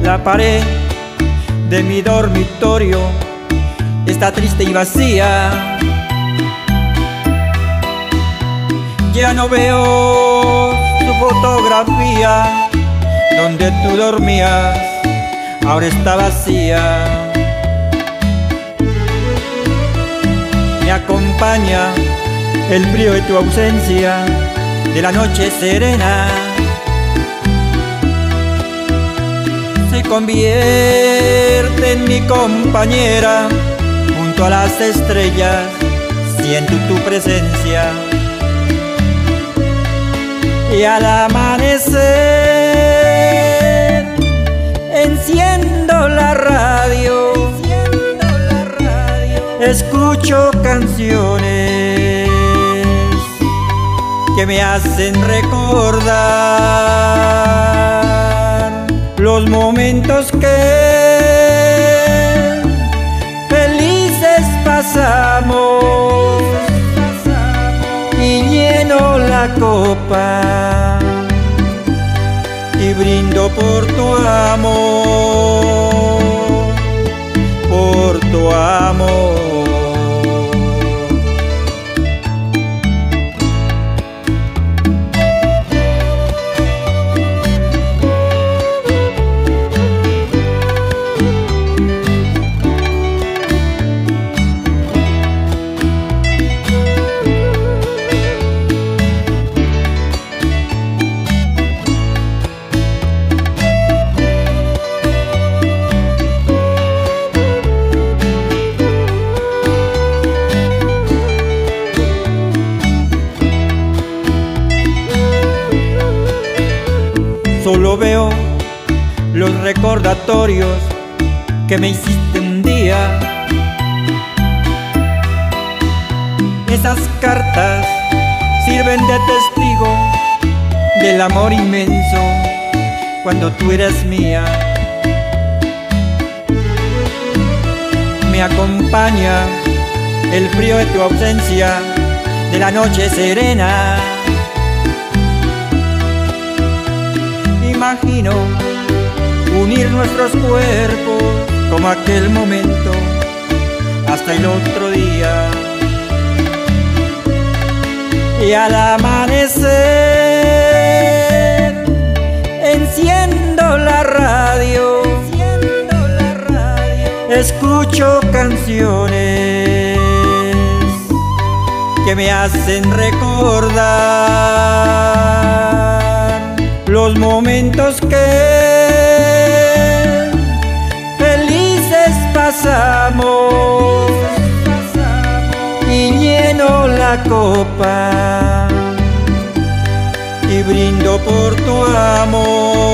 La pared de mi dormitorio está triste y vacía. Ya no veo tu fotografía donde tú dormías, ahora está vacía. Me acompaña el frío de tu ausencia, de la noche serena. Se convierte en mi compañera, junto a las estrellas siento tu presencia. Y al amanecer enciendo la radio, escucho canciones que me hacen recordar los momentos que felices pasamos, y lleno la copa y brindo por tu amor, por tu amor. Solo veo los recordatorios que me hiciste un día. Esas cartas sirven de testigo del amor inmenso cuando tú eras mía. Me acompaña el frío de tu ausencia, de la noche serena. Imagino unir nuestros cuerpos como aquel momento hasta el otro día. Y al amanecer enciendo la radio, escucho canciones que me hacen recordar los momentos que felices pasamos, y lleno la copa y brindo por tu amor.